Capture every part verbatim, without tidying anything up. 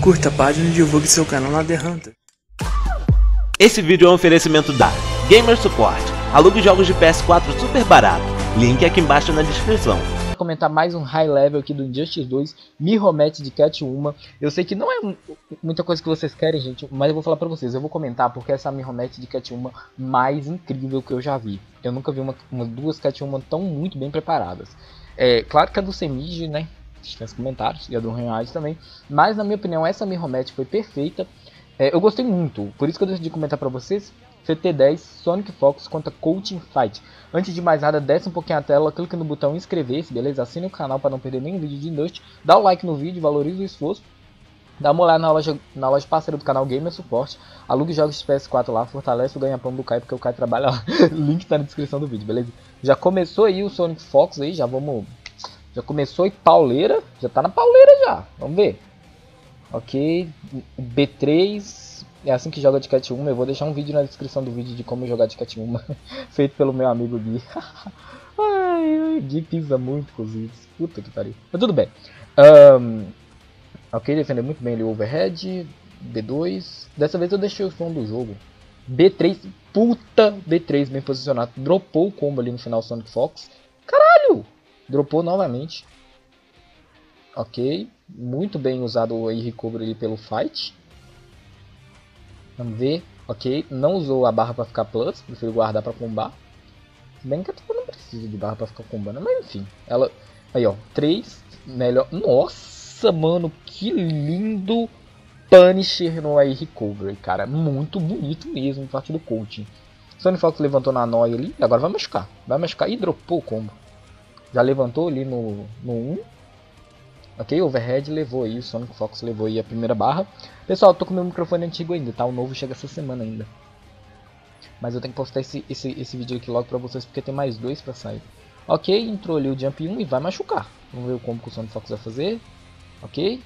Curta a página e divulgue seu canal na The Hunter. Esse vídeo é um oferecimento da Gamer Support. Alugue jogos de P S quatro super barato. Link aqui embaixo na descrição. Vou comentar mais um high level aqui do Injustice dois, Mirrormatch de Catwoman. Eu sei que não é muita coisa que vocês querem, gente, mas eu vou falar pra vocês. Eu vou comentar porque essa Mirrormatch de Catwoman mais incrível que eu já vi. Eu nunca vi uma, uma duas Catwoman tão muito bem preparadas. É claro que a do Semige, né, tem os comentários, e a do Reais também. Mas na minha opinião essa Mirrormatch foi perfeita. É, eu gostei muito, por isso que eu decidi comentar pra vocês. C T dez Sonic Fox contra Coaching Fight. Antes de mais nada, desce um pouquinho a tela, clica no botão inscrever-se, beleza? Assine o canal para não perder nenhum vídeo de Injustice. Dá o like no vídeo, valoriza o esforço. Dá uma olhada na loja, na loja parceira do canal Gamer Support. Alugue jogos de P S quatro lá, fortalece o ganha-pão do Caio, porque o Caio trabalha lá. Link tá na descrição do vídeo, beleza? Já começou aí o Sonic Fox aí, já vamos... Já começou aí pauleira, já tá na pauleira já, vamos ver. Ok, B três... É assim que joga de Catwoman. Eu vou deixar um vídeo na descrição do vídeo de como jogar de Catwoman, feito pelo meu amigo Gui. Ai, Gui pisa muito com os vídeos. Puta que pariu. Mas tudo bem. Um, ok, defendeu muito bem ele o overhead. B dois. Dessa vez eu deixei o som do jogo. B três. Puta B três bem posicionado. Dropou o combo ali no final Sonic Fox. Caralho! Dropou novamente. Ok. Muito bem usado o recover ali pelo fight. Vamos ver, ok, não usou a barra para ficar plus, prefiro guardar para combar. Se bem que eu não preciso de barra para ficar combando, mas enfim. Ela, aí ó, três, melhor, nossa mano, que lindo Punisher no A I Recovery, cara, muito bonito mesmo, parte do coaching. Sonic Fox levantou na noia ali, e agora vai machucar, vai machucar e dropou o combo. Já levantou ali no, no um. Ok, overhead levou aí, o Sonic Fox levou aí a primeira barra. Pessoal, eu tô com meu microfone antigo ainda, tá? O novo chega essa semana ainda. Mas eu tenho que postar esse, esse, esse vídeo aqui logo pra vocês, porque tem mais dois pra sair. Ok, entrou ali o Jump um e vai machucar. Vamos ver como que o Sonic Fox vai fazer. Ok.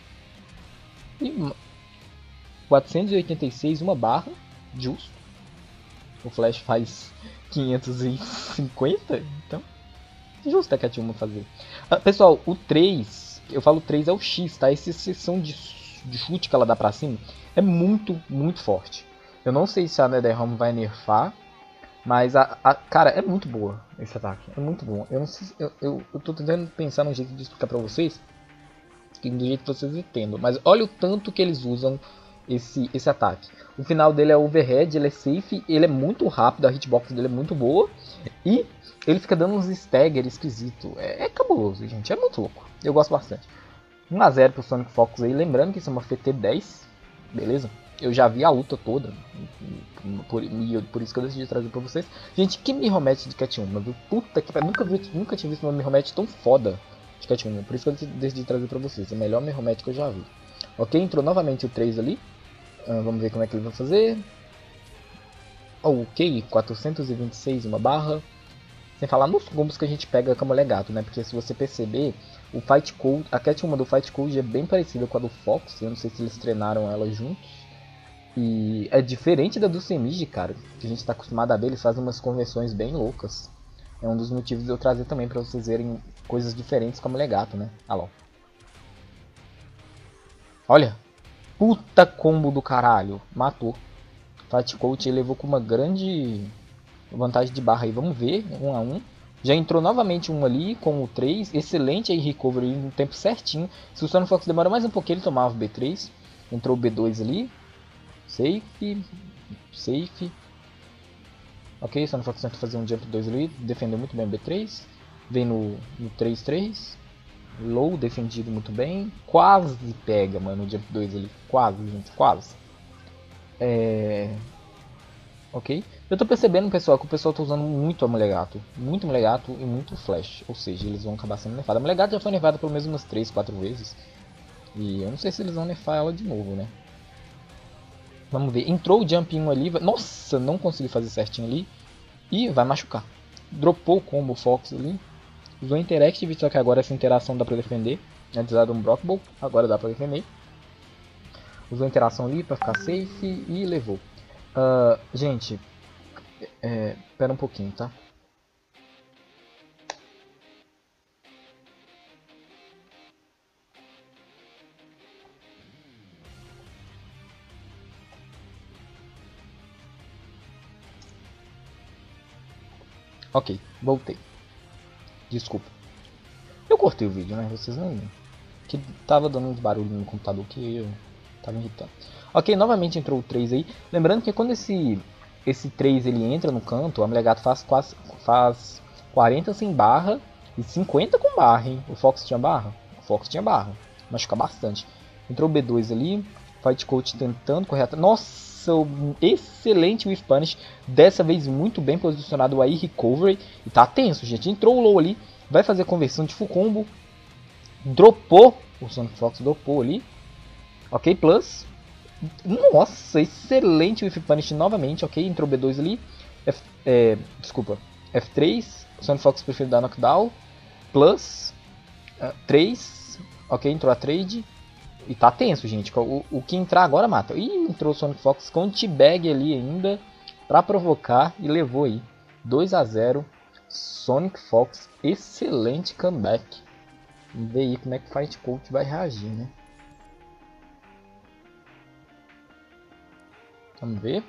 E quatrocentos e oitenta e seis, uma barra, justo. O Flash faz quinhentos e cinquenta, então justo a Catwoman fazer. Ah, pessoal, o três... Eu falo três é o X, tá? Essa seção de, de chute que ela dá pra cima é muito, muito forte. Eu não sei se a NetherRealm vai nerfar, mas a, a cara, é muito boa esse ataque. É muito bom. Eu não sei, eu, eu, eu tô tentando pensar num jeito de explicar pra vocês, do jeito que vocês entendam. Mas olha o tanto que eles usam esse, esse ataque. O final dele é overhead, ele é safe, ele é muito rápido, a hitbox dele é muito boa. E ele fica dando uns stagger esquisito. É, é cabuloso, gente. É muito louco. Eu gosto bastante. um a zero pro Sonic Fox aí. Lembrando que isso é uma F T dez. Beleza? Eu já vi a luta toda. Por, por isso que eu decidi trazer pra vocês. Gente, que Mirrormatch de Catwoman, viu? Puta que pariu. Nunca, nunca tinha visto uma Mirrormatch tão foda de Catwoman. Por isso que eu decidi trazer pra vocês. É a melhor Mirrormatch que eu já vi. Ok? Entrou novamente o três ali. Uh, vamos ver como é que ele vai fazer. Ok. quatrocentos e vinte e seis, uma barra. Sem falar nos combos que a gente pega com a Mulher Gato, né? Porque se você perceber, o Fight Code, a Catwoman do Fight Code é bem parecida com a do Fox. Eu não sei se eles treinaram ela juntos. E é diferente da do Semige, cara. Que a gente está acostumado a ver, eles fazem umas conversões bem loucas. É um dos motivos de eu trazer também pra vocês verem coisas diferentes com a Mulher Gato, né? Ah lá. Olha! Puta combo do caralho! Matou. Fight Code levou com uma grande... vantagem de barra aí, vamos ver, um a um. Já entrou novamente um ali com o três, excelente aí recovery no tempo certinho. Se o Sonic Fox demora mais um pouquinho, ele tomava o B três. Entrou o B dois ali, safe, safe. Ok, o Sonic Fox tenta fazer um jump dois ali, defendeu muito bem o B três. Vem no, no três três, low, defendido muito bem. Quase pega, mano, o jump dois ali, quase, gente, quase. É... Ok? Eu tô percebendo, pessoal, que o pessoal tá usando muito a Mulher Gato. Muito Mulher Gato e muito Flash. Ou seja, eles vão acabar sendo nerfados. A Mulher Gato já foi nerfada pelo menos umas três, quatro vezes. E eu não sei se eles vão nerfar ela de novo, né? Vamos ver. Entrou o Jump um ali. Nossa, não consegui fazer certinho ali. E vai machucar. Dropou o combo Fox ali. Usou Interactive, só que agora essa interação dá pra defender. Antes era um Brock Ball, agora dá pra defender. Usou interação ali pra ficar safe e levou. Uh, gente, é, pera um pouquinho, tá? Ok, voltei. Desculpa. Eu cortei o vídeo, né? Vocês não viram. Que tava dando uns barulhos no computador que eu tava irritando. Ok, novamente entrou o três aí. Lembrando que quando esse esse três ele entra no canto, a mulher gato faz, quase, faz quarenta sem barra e cinquenta com barra, hein? O Fox tinha barra? O Fox tinha barra. Machuca bastante. Entrou o B dois ali. Fight Coach tentando correr atrás. Nossa! Excelente With Punish, dessa vez muito bem posicionado aí, Recovery, e tá tenso, gente, entrou o low ali, vai fazer conversão de full combo, dropou, o Sonic Fox dropou ali, ok, plus, nossa, excelente With Punish novamente, ok, entrou o B dois ali, F, é, desculpa, F três, o Sonic Fox prefere dar knockdown, plus, uh, três, ok, entrou a trade, e tá tenso, gente. O, o que entrar agora mata. Ih, entrou o Sonic Fox com o T-Bag ali ainda. Pra provocar. E levou aí. dois a zero. Sonic Fox. Excelente comeback. Vamos ver aí como é que o Fight Coach vai reagir, né? Vamos ver.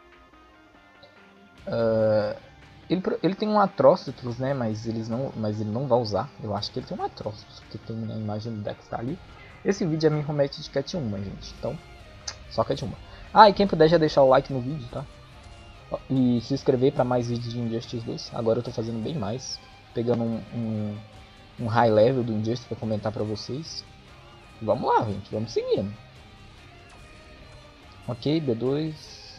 Uh, ele, ele tem um Atrocitus, né? Mas, eles não, mas ele não vai usar. Eu acho que ele tem um Atrocitus. Porque tem a imagem do Dex tá ali. Esse vídeo é minha remete de Cat uma, gente. Então, só Cat uma. Ah, e quem puder já deixar o like no vídeo, tá? E se inscrever para mais vídeos de Injustice dois. Agora eu tô fazendo bem mais. Pegando um, um, um high level do Injustice para comentar para vocês. Vamos lá, gente. Vamos seguindo. Ok, B dois.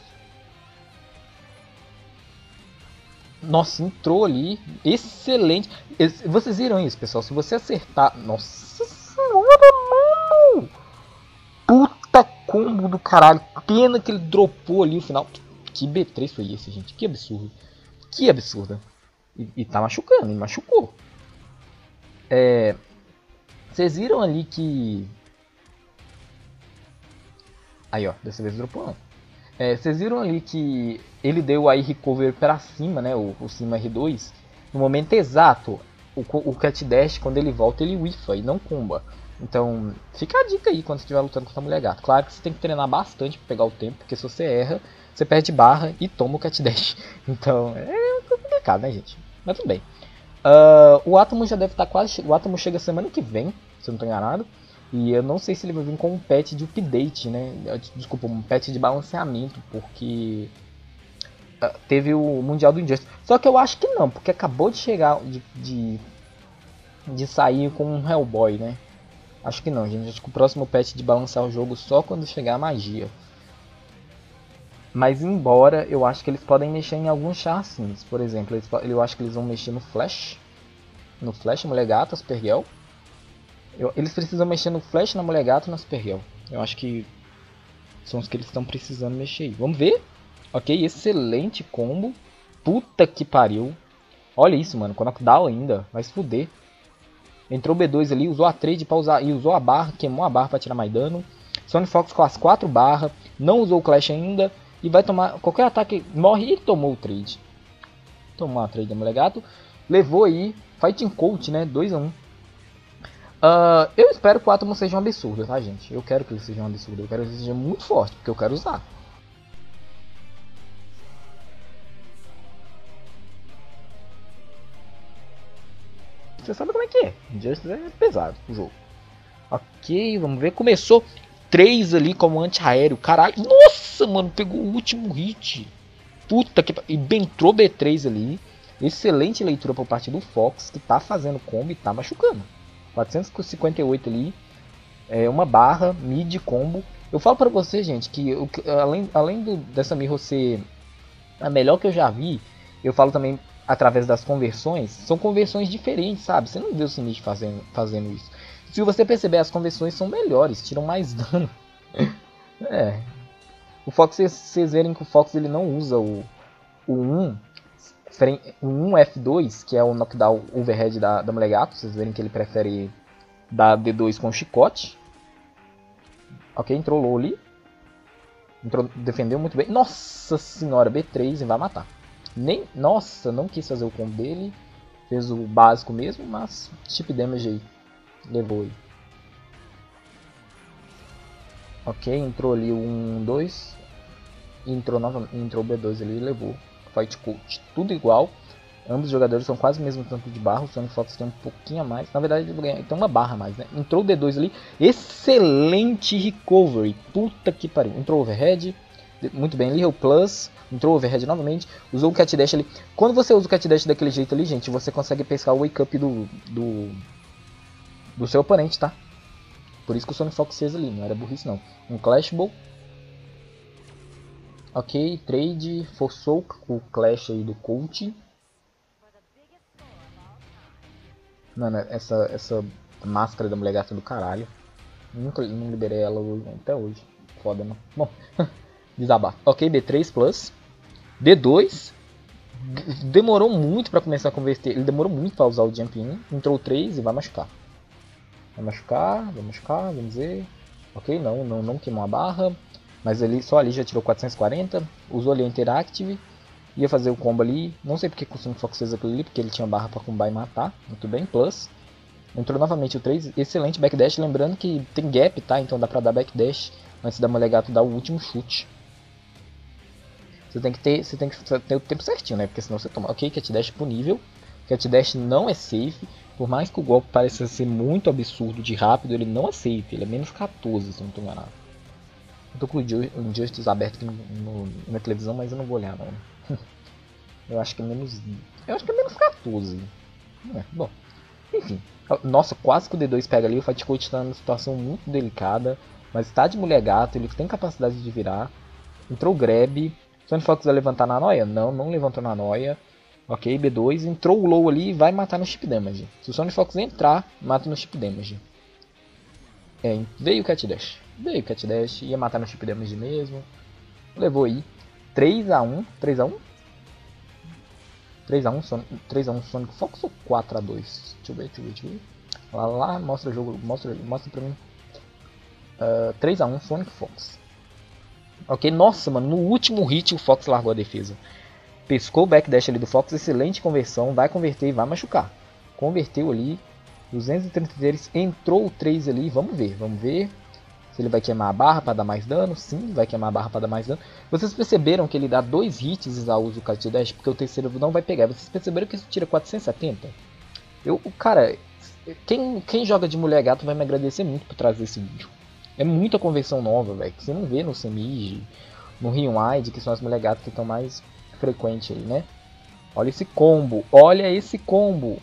Nossa, entrou ali. Excelente. Vocês viram isso, pessoal? Se você acertar... Nossa senhora, mano! Puta combo do caralho. Pena que ele dropou ali no final. Que B três foi esse, gente? Que absurdo. Que absurdo. E, e tá machucando, me machucou. É... Vocês viram ali que... Aí, ó. Dessa vez dropou não. É, vocês viram ali que ele deu aí recover para cima, né? O, o cima R dois. No momento exato, o, o Cat Dash, quando ele volta, ele whiffa e não comba. Então, fica a dica aí quando você estiver lutando contra a mulher gato. Claro que você tem que treinar bastante para pegar o tempo, porque se você erra, você perde barra e toma o Cat Dash. Então, é complicado, né, gente? Mas tudo bem. Uh, o Atomo já deve estar quase... O Atomo chega semana que vem, se eu não estou enganado. E eu não sei se ele vai vir com um patch de update, né? Desculpa, um patch de balanceamento, porque uh, teve o Mundial do Injustice. Só que eu acho que não, porque acabou de chegar, de, de, de sair com um Hellboy, né? Acho que não, gente. Acho que o próximo patch de balançar o jogo só quando chegar a magia. Mas embora, eu acho que eles podem mexer em alguns chassins. Por exemplo, eles, eu acho que eles vão mexer no Flash. No Flash, Mulher Gato, Supergirl. Eu, eles precisam mexer no Flash, na Mulher Gato e na Supergirl. Eu acho que são os que eles estão precisando mexer aí. Vamos ver. Ok, excelente combo. Puta que pariu. Olha isso, mano. Com knockdown ainda. Vai se fuder. Entrou o B dois ali, usou a trade pra usar, e usou a barra, queimou a barra pra tirar mais dano. Sonic Fox com as quatro barras, não usou o Clash ainda, e vai tomar, qualquer ataque, morre e tomou o trade. Tomou a trade da Mulher Gato, levou aí, Fighting Coach, né, dois a um. Uh, eu espero que o Atomo seja um absurdo, tá, gente? Eu quero que ele seja um absurdo, eu quero que ele seja muito forte, porque eu quero usar. Você sabe como é que é. Injustice é pesado o jogo. Ok, vamos ver. Começou três ali como anti-aéreo. Caralho. Nossa, mano. Pegou o último hit. Puta que... E entrou B três ali. Excelente leitura por parte do Fox. Que tá fazendo combo e tá machucando. quatrocentos e cinquenta e oito ali. É uma barra. Mid combo. Eu falo pra você, gente, que eu, além, além do, dessa mirror ser a melhor que eu já vi. Eu falo também... Através das conversões, são conversões diferentes, sabe? Você não vê o Sinistro fazendo, fazendo isso. Se você perceber, as conversões são melhores, tiram mais dano. É. O Fox, vocês verem que o Fox ele não usa o, o um, o um F dois, que é o knockdown overhead da, da Mulher Gato. Vocês verem que ele prefere dar D dois com chicote. Ok, entrou low ali. Entrou, defendeu muito bem. Nossa senhora, B três e vai matar. Nem, nossa, não quis fazer o combo dele. Fez o básico mesmo, mas chip damage aí. Levou aí. Ok, entrou ali o um, dois. Entrou novamente, entrou o B dois ali e levou. Fight Coach, tudo igual. Ambos os jogadores são quase o mesmo tanto de barra. O Sonic Fox tem um pouquinho a mais. Na verdade, ele tem uma barra a mais, né? Entrou o D dois ali. Excelente recovery. Puta que pariu. Entrou o overhead. Muito bem ali. O plus. Entrou o overhead novamente. Usou o cat dash ali. Quando você usa o cat dash daquele jeito ali, gente, você consegue pescar o wake up do, do, do seu oponente, tá? Por isso que o Sonic Fox fez ali. Não era burrice, não. Um Clash Ball. Ok. Trade. Forçou o Clash aí do coach. Mano, essa, essa máscara da mulher gata do caralho. Nunca não liberei ela hoje, até hoje. Foda, não. Bom, desabafo. Ok, B três plus. D dois. Demorou muito pra começar a converter. Ele demorou muito pra usar o jump in. Entrou três e vai machucar. Vai machucar, vai machucar, vamos ver. Ok, não, não, não queimou a barra. Mas ele, só ali já tirou quatrocentos e quarenta. Usou ali a Interactive. Ia fazer o combo ali, não sei porque o Sonic Fox fez aquilo ali, porque ele tinha barra para combar e matar. Muito bem, plus. Entrou novamente o três, excelente backdash, lembrando que tem gap, tá? Então dá pra dar backdash antes da mulher gato dar o último chute. Você tem que ter, você tem que ter o tempo certinho, né? Porque senão você toma. Ok, cat dash punível. Cat dash não é safe. Por mais que o golpe pareça ser muito absurdo de rápido, ele não é safe. Ele é menos quatorze, se eu não estou enganado. Eu tô com o Injustice aberto aqui no, no, na televisão, mas eu não vou olhar não. Eu acho que é menos. Eu acho que é menos quatorze. É, bom. Enfim. Nossa, quase que o D dois pega ali. O Fight Coach está numa situação muito delicada. Mas está de mulher gato. Ele tem capacidade de virar. Entrou o grab. Sonic Fox vai levantar na noia? Não, não levantou na noia. Ok, B dois. Entrou o low ali e vai matar no chip damage. Se o Sonic Fox entrar, mata no chip damage. É, veio o Cat Dash. Veio o Cat Dash. Ia matar no chip damage mesmo. Levou aí. três a um. três a um? três a um Sonic, três a um Sonic Fox ou quatro a dois? Deixa eu ver, deixa eu ver, deixa eu ver. Lá, lá, mostra o jogo, mostra, mostra pra mim. Uh, três a um Sonic Fox. Ok, nossa, mano, no último hit o Fox largou a defesa. Pescou o backdash ali do Fox, excelente conversão, vai converter e vai machucar. Converteu ali, duzentos e trinta e três, entrou o três ali, vamos ver, vamos ver. Se ele vai queimar a barra para dar mais dano. Sim, vai queimar a barra para dar mais dano. Vocês perceberam que ele dá dois hits ao uso do Cat Dash, porque o terceiro não vai pegar. Vocês perceberam que isso tira quatrocentos e setenta? Eu, cara, quem, quem joga de mulher gato vai me agradecer muito por trazer esse vídeo. É muita conversão nova, velho, que você não vê no Semige, no Rewind, que são as mulher gato que estão mais frequentes aí, né? Olha esse combo, olha esse combo.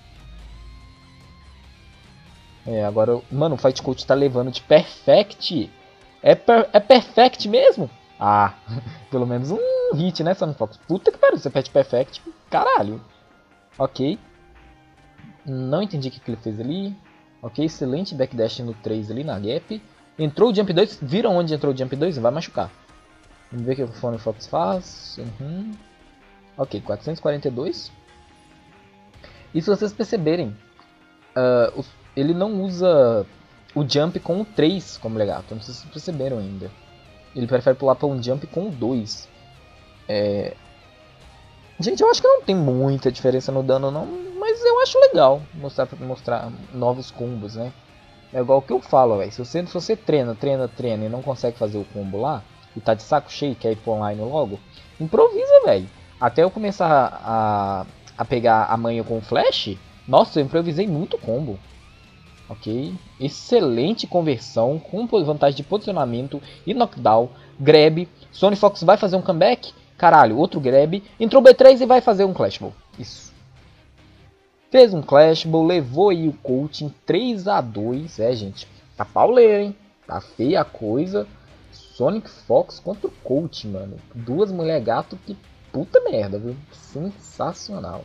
É, agora, mano, o Fight Coach tá levando de perfect. É, per, é perfect mesmo? Ah, pelo menos um hit, né, Sonic Fox? Puta que pariu, você pede perfect, caralho. Ok. Não entendi o que, que ele fez ali. Ok, excelente backdash no três ali na gap. Entrou o Jump dois, viram onde entrou o Jump dois? Vai machucar. Vamos ver o que o Sonic Fox faz. Uhum. Ok, quatrocentos e quarenta e dois. E se vocês perceberem, uh, os ele não usa o jump com o três como legato, não sei se vocês perceberam ainda. Ele prefere pular para um jump com o dois. É... Gente, eu acho que não tem muita diferença no dano não, mas eu acho legal mostrar, mostrar novos combos, né? É igual o que eu falo, véio. Se você, se você treina, treina, treina e não consegue fazer o combo lá, e tá de saco cheio, quer ir pro online logo, improvisa, velho. Até eu começar a, a pegar a manha com o flash, nossa, eu improvisei muito combo. Ok, excelente conversão, com vantagem de posicionamento e knockdown, grab, Sonic Fox vai fazer um comeback, caralho, outro grab, entrou B três e vai fazer um Clash Ball, isso. Fez um Clash Ball, levou aí o coaching três a dois, é gente, tá pauleiro, hein, tá feia a coisa, Sonic Fox contra o coaching, mano, duas mulher gato, que puta merda, viu, sensacional.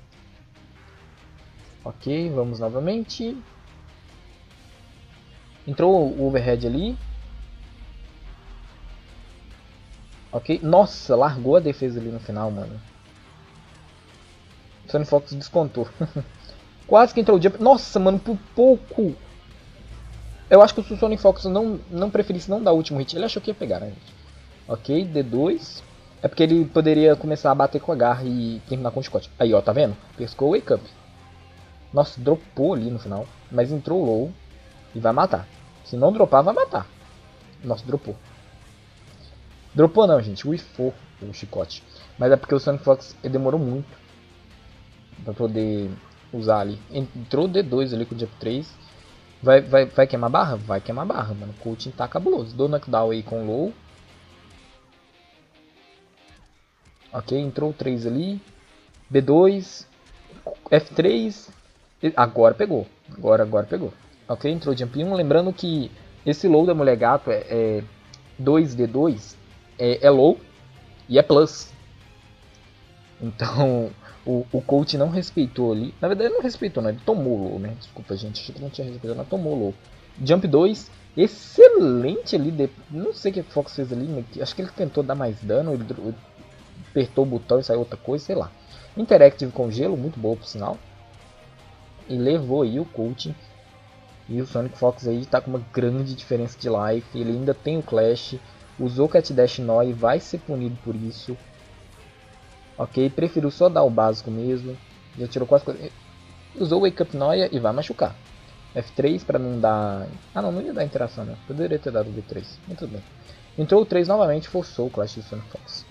Ok, vamos novamente. Entrou o overhead ali. Ok. Nossa, largou a defesa ali no final, mano. O Sonic Fox descontou. Quase que entrou o jump. Nossa, mano, por pouco. Eu acho que o Sonic Fox não, não preferisse não dar o último hit. Ele achou que ia pegar, né, gente? Ok, D dois. É porque ele poderia começar a bater com a garra e terminar com o chicote. Aí, ó, tá vendo? Pescou o wake up. Nossa, dropou ali no final. Mas entrou low. E vai matar. Se não dropar, vai matar. Nossa, dropou. Dropou não, gente. Wifou o chicote. Mas é porque o Sonic Fox ele demorou muito Pra poder usar ali. Entrou D dois ali com o Jump três. Vai, vai, vai queimar barra? Vai queimar barra, mano. O coaching tá cabuloso. Dou knockdown aí com low. Ok, entrou o três ali. B dois. F três. Agora pegou. Agora, agora pegou. Ok, entrou Jump um. Lembrando que esse low da mulher gato é, é dois D dois. É, é low e é plus. Então o, o coach não respeitou ali. Na verdade ele não respeitou, não. Ele tomou low, né? Desculpa, gente. Achei que não tinha respeitado, mas tomou low. Jump dois. Excelente ali. De... Não sei o que o Fox fez ali. Mas acho que ele tentou dar mais dano. Ele apertou o botão e saiu outra coisa, sei lá. Interactive com gelo, muito boa por sinal. E levou aí o coaching. E o Sonic Fox aí tá com uma grande diferença de life. Ele ainda tem o Clash. Usou Cat Dash Noi, vai ser punido por isso. Ok, preferiu só dar o básico mesmo. Já tirou quase coisa. Usou o Wake Up Noia e vai machucar. F três para não dar... Ah não, não ia dar interação, né? Poderia ter dado o B três. Mas tudo bem. Entrou o três novamente, forçou o Clash do Sonic Fox.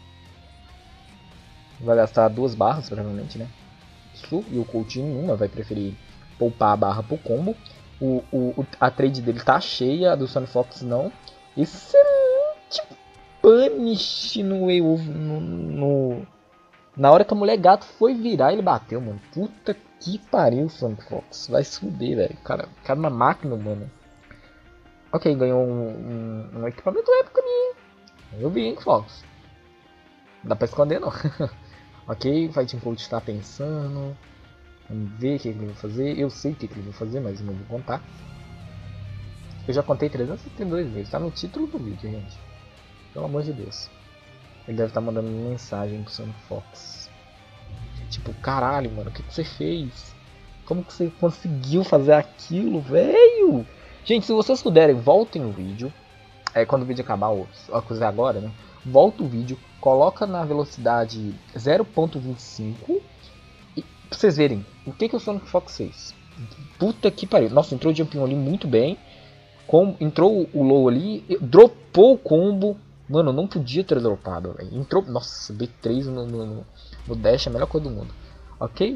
Vai gastar duas barras, provavelmente, né? Isso, e o Coutinho uma vai preferir poupar a barra pro combo. O, o, a trade dele tá cheia, a do Sonic Fox não. Excelente punish no, no, no na hora que a mulher gato foi virar, ele bateu, mano. Puta que pariu, Sonic Fox. Vai se fuder, velho. Cara, cara, uma máquina, mano. Ok, ganhou um, um, um equipamento épico ali. Eu vi, hein, Fox. Não dá pra esconder, não. Ok, o Fighting Coach tá pensando. Vamos ver o que ele vai fazer. Eu sei o que ele vai fazer, mas não vou contar. Eu já contei trezentos e setenta e dois vezes. Tá no título do vídeo, gente. Pelo amor de Deus. Ele deve estar tá mandando mensagem pro Sonic Fox. Tipo, caralho, mano, o que, que você fez? Como que você conseguiu fazer aquilo, velho? Gente, se vocês puderem, voltem o vídeo. É, quando o vídeo acabar, ou a coisa agora, né? Volta o vídeo, coloca na velocidade zero ponto vinte e cinco. E pra vocês verem o que, que o Sonic Fox fez. Puta que pariu. Nossa, entrou o Jump um ali muito bem. Com, entrou o low ali, dropou o combo. Mano, não podia ter dropado, véio. Entrou, nossa, B três no, no, no dash é a melhor coisa do mundo. Ok?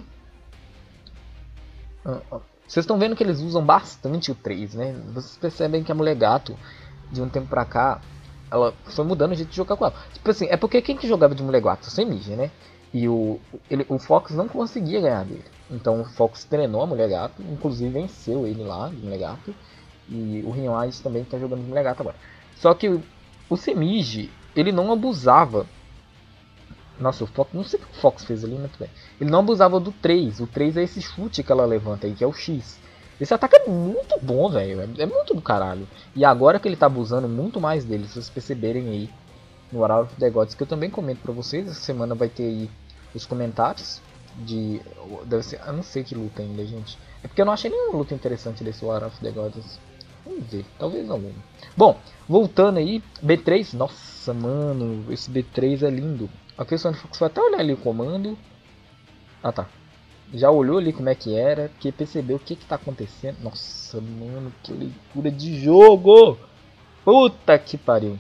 Ah, ah. Vocês estão vendo que eles usam bastante o três, né? Vocês percebem que a mulher gato, de um tempo pra cá, ela foi mudando o jeito de jogar com ela. Tipo assim, é porque quem que jogava de mulher gato? Sem mídia, né? E o, ele, o Fox não conseguia ganhar dele. Então o Fox treinou a mulher gato, inclusive venceu ele lá, de mulher gato. E o Rinoage também está jogando de mulher gato agora. Só que o, o Semige, ele não abusava. Nossa, o Fox, não sei o que o Fox fez ali, muito bem. Ele não abusava do três. O três é esse chute que ela levanta aí, que é o X. Esse ataque é muito bom, velho. É, é muito do caralho. E agora que ele tá abusando muito mais dele, se vocês perceberem aí no War of the Gods, que eu também comento pra vocês. Essa semana vai ter aí os comentários de... Deve ser, eu não sei que luta ainda, gente. É porque eu não achei nenhuma luta interessante desse War of the Gods. Vamos ver, talvez alguma. Bom, voltando aí, B três. Nossa, mano, esse B três é lindo. Ok, o Sonic Fox vai até olhar ali o comando. Ah, tá. Já olhou ali como é que era, que percebeu o que que tá acontecendo. Nossa, mano, que leitura de jogo! Puta que pariu.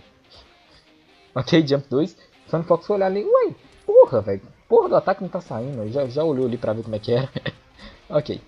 Ok, Jump dois. Sonic Fox foi olhar ali. Ué, porra, velho. Porra do ataque não tá saindo. Já, já olhou ali pra ver como é que era. Ok.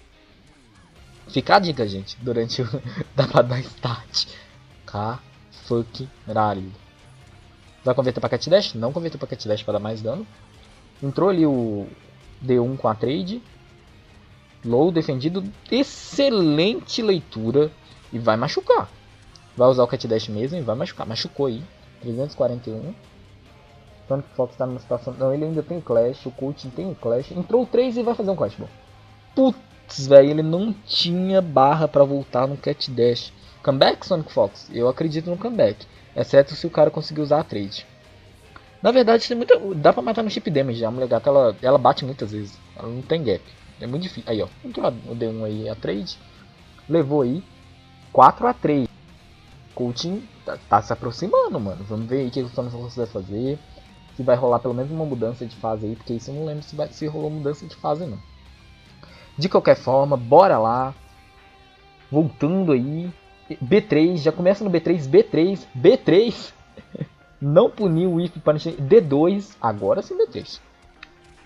Fica a dica, gente. Durante o... Dá pra dar start. K fucking ralho. Vai converter pra Cat Dash? Não converteu pra Cat Dash pra dar mais dano. Entrou ali o D um com a trade. Low defendido. Excelente leitura. E vai machucar. Vai usar o Cat Dash mesmo e vai machucar. Machucou aí. trezentos e quarenta e um. Sonic Fox tá numa situação... Não, ele ainda tem Clash. O coaching tem um Clash. Entrou o três e vai fazer um Clash. Bom. Putz, velho. Ele não tinha barra pra voltar no Cat Dash. Comeback, Sonic Fox? Eu acredito no comeback. Exceto se o cara conseguir usar a trade. Na verdade, tem muita... dá pra matar no chip damage. A mulher gata, ela, ela bate muitas vezes. Ela não tem gap. É muito difícil. Aí, ó. Entrou o D um aí, a trade. Levou aí. quatro a três. Coaching tá, tá se aproximando, mano. Vamos ver aí o que o Sonic Fox vai fazer. Se vai rolar pelo menos uma mudança de fase aí. Porque isso eu não lembro se, vai, se rolou mudança de fase, não. De qualquer forma, bora lá. Voltando aí. B três, já começa no B três, B três, B três. Não puniu o If Punishment. D dois, agora sim B três.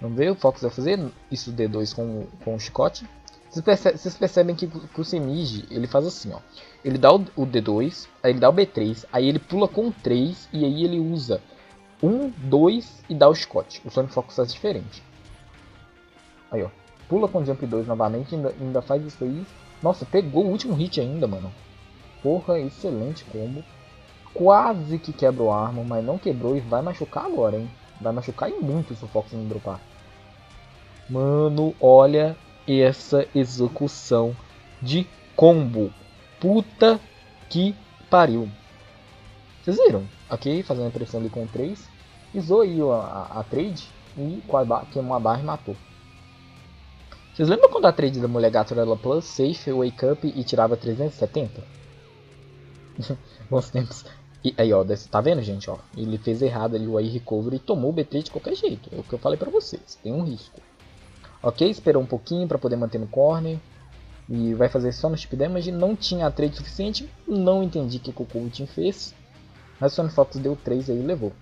Vamos ver, o Fox vai fazer isso D dois com, com o chicote. Vocês, perce vocês percebem que, que o Semige, ele faz assim, ó. Ele dá o, o D dois, aí ele dá o B três, aí ele pula com o três e aí ele usa um, dois e dá o chicote. O Sonic Fox faz diferente. Aí, ó. Pula com o Jump dois novamente, ainda, ainda faz isso aí. Nossa, pegou o último hit ainda, mano. Porra, excelente combo. Quase que quebra o arma, mas não quebrou e vai machucar agora, hein. Vai machucar e muito se o Fox não dropar. Mano, olha essa execução de combo. Puta que pariu. Vocês viram? Ok, fazendo a pressão ali com o três. Pisou aí a, a, a trade e queimou a barra e matou. Vocês lembram quando a trade da mulher gato era plus, safe, wake up e tirava trezentos e setenta? Bons tempos. E aí, ó, tá vendo, gente, ó? Ele fez errado ali o A I recovery e tomou o B três de qualquer jeito. É o que eu falei pra vocês, tem um risco. Ok, esperou um pouquinho pra poder manter no corner. E vai fazer só no chip damage. Não tinha a trade suficiente, não entendi o que o Coaching fez. Mas o Sonic Fox deu três aí e levou.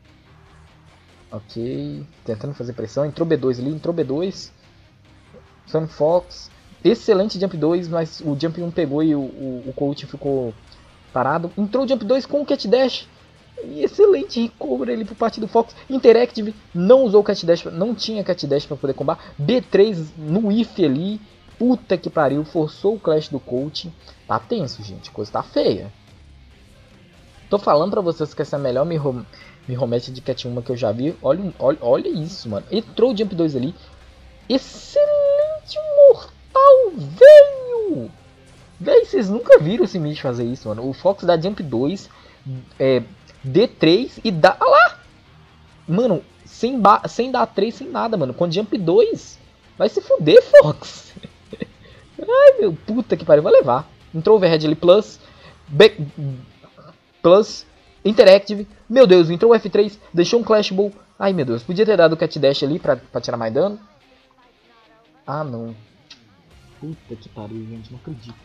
Ok, tentando fazer pressão, entrou B dois ali, entrou B dois. Sonic Fox, excelente Jump dois, mas o Jump um pegou e o, o, o Coaching ficou parado. Entrou o Jump dois com o Cat Dash. Excelente recover ali por parte do Fox. Interactive não usou o Cat Dash, não tinha Cat Dash para poder combar. B três no I F ali. Puta que pariu, forçou o Clash do Coaching. Tá tenso, gente, a coisa tá feia. Tô falando pra vocês que essa é a melhor Mirror-Match de Cat um que eu já vi. Olha, olha, olha isso, mano. Entrou o Jump dois ali. Excelente mortal, velho! Véi, vocês nunca viram esse Mish fazer isso, mano. O Fox dá Jump dois, é, D três e dá... Olha lá! Mano, sem, sem dar três, sem nada, mano. Com Jump dois, vai se fuder, Fox. Ai, meu, puta que pariu, vai levar. Entrou overhead ali, plus, back, plus, interactive. Meu Deus, entrou o F três, deixou um Clash Ball. Ai, meu Deus, podia ter dado o Cat Dash ali pra, pra tirar mais dano. Ah, não. Puta que pariu, gente, não acredito.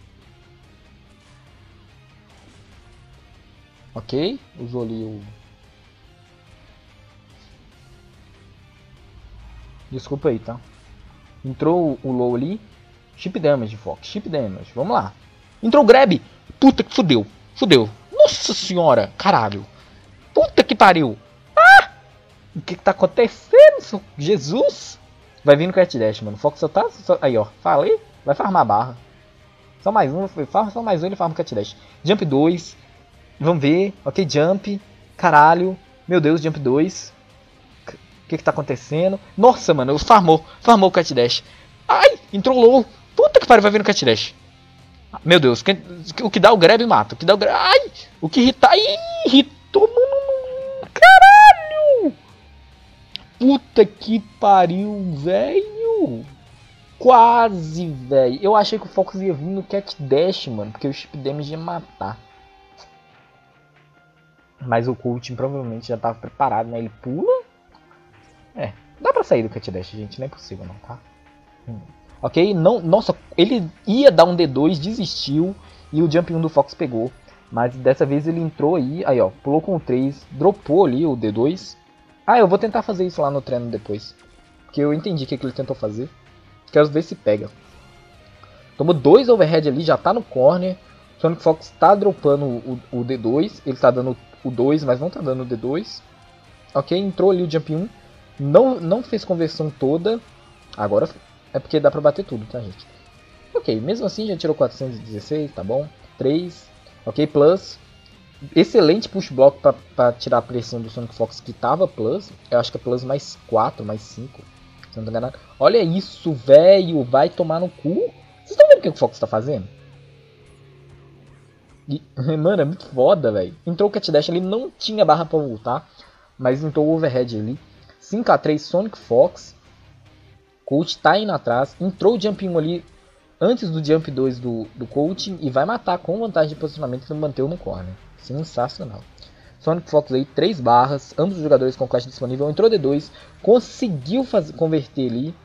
Ok, usou ali o... Desculpa aí, tá? Entrou o low ali. Chip damage, Fox, chip damage, vamos lá. Entrou o grab. Puta que fudeu, fudeu. Nossa senhora, caralho. Puta que pariu. Ah! O que que tá acontecendo? Jesus! Vai vir no Cat Dash, mano. O Fox só tá... Só... Aí, ó. Falei. Vai farmar a barra. Só mais um. Farma, só mais um ele farma o Cat Dash. Jump dois. Vamos ver. Ok, Jump. Caralho. Meu Deus, Jump dois. O que que tá acontecendo? Nossa, mano. Farmou. Farmou o Cat Dash. Ai! Entrou low. Puta que pariu. Vai vir no Cat Dash. Meu Deus. O que dá o grab mata. O que dá o grab... Ai! O que irritar... Ih, irritou, mano. Caralho! Puta que pariu, velho. Quase, velho. Eu achei que o Fox ia vir no Cat Dash, mano. Porque o chip damage ia matar. Mas o Coaching provavelmente já tava preparado, né? Ele pula. É, dá pra sair do Cat Dash, gente. Não é possível não, tá? Hum. Ok, não, nossa, ele ia dar um D dois, desistiu. E o Jump um do Fox pegou. Mas dessa vez ele entrou aí. Aí, ó, pulou com o três. Dropou ali o D dois. Ah, eu vou tentar fazer isso lá no treino depois. Porque eu entendi o que, que ele tentou fazer. Quero ver se pega. Tomou dois overhead ali, já tá no corner. Sonic Fox tá dropando o, o D dois. Ele tá dando o dois, mas não tá dando o D dois. Ok, entrou ali o Jump um. Não, não fez conversão toda. Agora é porque dá pra bater tudo, tá, gente? Ok, mesmo assim já tirou quatrocentos e dezesseis, tá bom. três. Ok, plus. Excelente push block para tirar a pressão do Sonic Fox que tava plus. Eu acho que é plus mais quatro, mais cinco. Se não tô enganado. Olha isso, velho. Vai tomar no cu. Vocês estão vendo o que o Fox tá fazendo? E, mano, é muito foda, velho. Entrou o Cat Dash ali, não tinha barra para voltar. Mas entrou o overhead ali. cinco a três Sonic Fox. Coach tá indo atrás. Entrou o Jump um ali antes do Jump dois do, do Coaching. E vai matar com vantagem de posicionamento e manter no corner. Sensacional. Sonic Fox aí, três barras, ambos os jogadores com clash disponível, entrou D dois, conseguiu fazer, converter ali.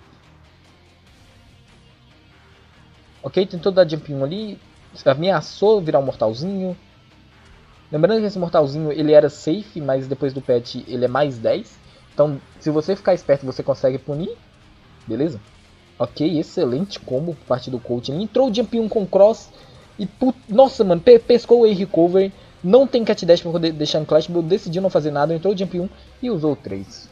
Ok, tentou dar Jump um ali, ameaçou virar um mortalzinho. Lembrando que esse mortalzinho ele era safe, mas depois do patch ele é mais dez. Então, se você ficar esperto, você consegue punir. Beleza? Ok, excelente combo por parte do coach. Ele entrou o Jump um com cross. E put... Nossa, mano, pe pescou o A-Recover. Não tem cat dash pra poder deixar no Clash Ball. Decidiu não fazer nada. Entrou o Jump um e usou o três.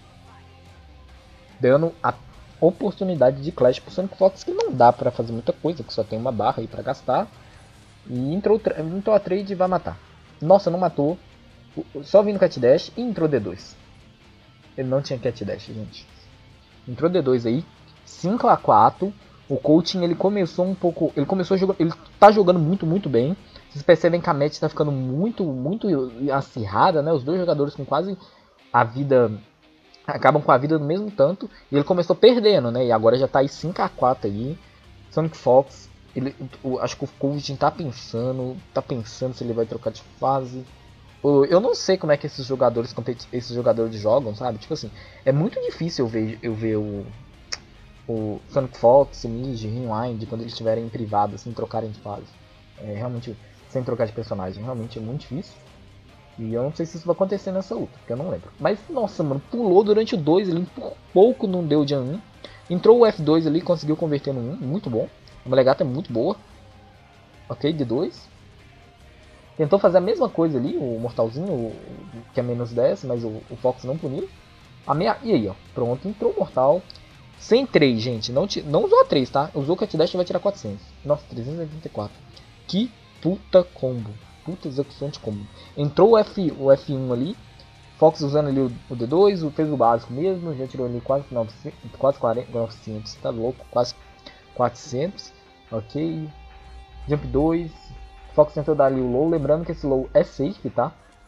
Dando a oportunidade de Clash pro Sonic Fox, que não dá pra fazer muita coisa, que só tem uma barra aí pra gastar. E entrou, entrou a trade e vai matar. Nossa, não matou. Só vindo cat dash e entrou D dois. Ele não tinha cat dash, gente. Entrou D dois aí. cinco a quatro. O coaching ele começou um pouco. Ele começou jogando. Ele tá jogando muito, muito bem. Vocês percebem que a match tá ficando muito, muito acirrada, né? Os dois jogadores com quase a vida. Acabam com a vida do mesmo tanto. E ele começou perdendo, né? E agora já tá aí cinco a quatro aí. Sonic Fox. Ele, o, acho que o coaching tá pensando. Tá pensando se ele vai trocar de fase. Eu não sei como é que esses jogadores esses jogadores jogam, sabe? Tipo assim, é muito difícil eu ver, eu ver o, o Sonic Fox, o Midge, Rewind, quando eles estiverem em privado, assim, trocarem de fase. É, realmente, sem trocar de personagem, realmente é muito difícil. E eu não sei se isso vai acontecer nessa luta, porque eu não lembro. Mas, nossa, mano, pulou durante o dois, ele por pouco não deu o Jan um. Entrou o F dois ali, conseguiu converter no um, muito bom. A Molegata é muito boa. Ok, D dois. Tentou fazer a mesma coisa ali, o Mortalzinho, o, que é menos dez, mas o, o Fox não puniu. A meia... E aí, ó, pronto, entrou o Mortal. Sem três, gente, não, t... não usou a três, tá? Usou o Cat Dash e vai tirar quatrocentos. Nossa, trezentos e oitenta e quatro. Que puta combo. Puta execução de combo. Entrou o, F... o F um ali. Fox usando ali o, o D dois, fez o básico mesmo. Já tirou ali quase novecentos, quase quarenta, novecentos, tá louco? Quase quatrocentos. Ok. Jump dois. Fox tentou dar ali o low, lembrando que esse low é safe, tá?